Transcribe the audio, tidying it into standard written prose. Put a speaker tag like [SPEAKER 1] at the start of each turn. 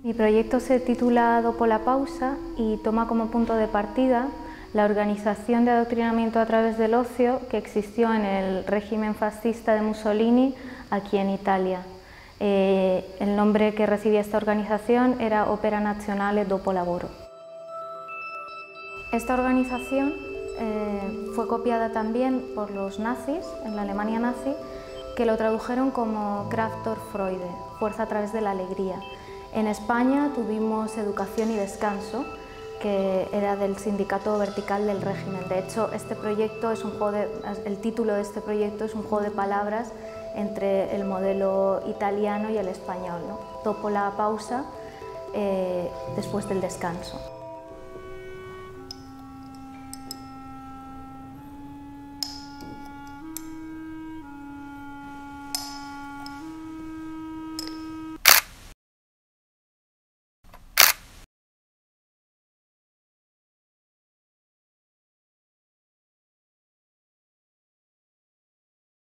[SPEAKER 1] Mi proyecto se titula Dopo la pausa y toma como punto de partida la organización de adoctrinamiento a través del ocio que existió en el régimen fascista de Mussolini aquí en Italia. El nombre que recibía esta organización era Opera Nazionale Dopo Lavoro. Esta organización fue copiada también por los nazis, en la Alemania nazi, que lo tradujeron como Kraft durch Freude, fuerza a través de la alegría. En España tuvimos Educación y Descanso, que era del sindicato vertical del régimen. De hecho, este proyecto es el título de este proyecto es un juego de palabras entre el modelo italiano y el español, ¿no? Dopo la pausa, después del descanso.